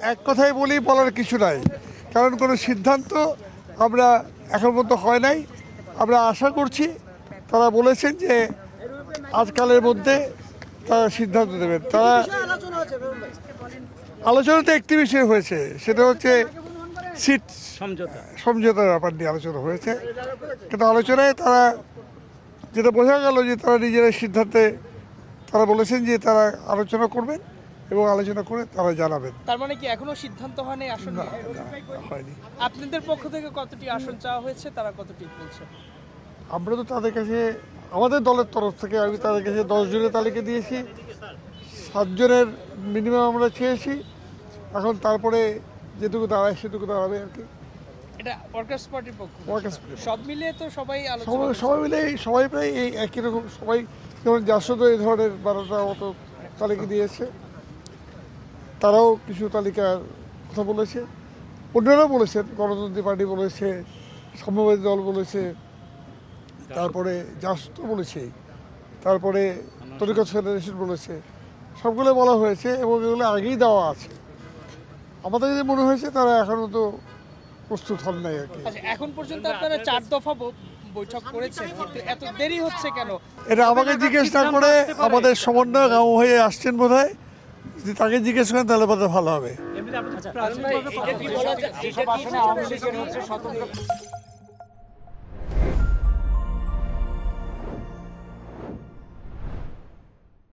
এক কথায় বলি, বলার কিছু নাই, কারণ কোনো সিদ্ধান্ত আমরা এখন পর্যন্ত হয় নাই। আমরা আশা করছি তারা বলেছেন যে আজকালের মধ্যে তারা সিদ্ধান্ত দেবেন। তারা আলোচনাতে একটি বিষয় হয়েছে, সেটা হচ্ছে সিট সমঝোতার ব্যাপার নিয়ে আলোচনা হয়েছে, কিন্তু আলোচনায় তারা যেটা বোঝা গেল যে তারা নিজেরা সিদ্ধান্তে তারা বলেছেন যে তারা আলোচনা করবেন এবং আলোচনা করে তারা জানাবেন। তার মানে কি এখনো সিদ্ধান্ত হয়নি আসন নিয়ে? হয়নি। আপনাদের পক্ষ থেকে কতটি আসন চাওয়া হয়েছে, তারা কতটি বলছে? আমরা তো তাদের কাছে, আমাদের দলের তরফ থেকে আমি তাদের কাছে 10 জনের তালিকা দিয়েছি, 7 জনের মিনিমাম আমরা চেয়েছি। এখন তারপরে যেটুকু দাঁড়ায় সেটুকু দাঁড়াবে আর কি। এটা ওয়ার্কার্স পার্টির পক্ষ Workers' সব মিলিয়ে তো সবাই আলোচনা সবাই মিলে সবাই প্রায় এই একই রকম, সবাই যেমন জাসদ এই ধরনের 12টা মতো তালিকা দিয়েছে, তারাও কিছু তালিকার কথা বলেছে। অন্যরাও বলেছেন, গণতন্ত্রী পার্টি বলেছে, সাম্যবাদী দল বলেছে, তারপরে জাসদ বলেছে, তারপরে তরিকত ফেডারেশন বলেছে, সবগুলো বলা হয়েছে এবং এগুলো আগেই দেওয়া আছে। আমাদের যদি মনে হয়েছে তারা এখনও তো প্রস্তুত হন নাই আর কি। আচ্ছা, এখন পর্যন্ত আপনারা 4 দফা বৈঠক করেছেন, কিন্তু এত দেরি হচ্ছে কেন? এটা আমাকে জিজ্ঞেস না করে আমাদের সমন্বয়ক হয়ে আসছেন বোধ হয়, যদি তাকে জিজ্ঞেস করেন তাহলে বোধহয় ভালো হবে।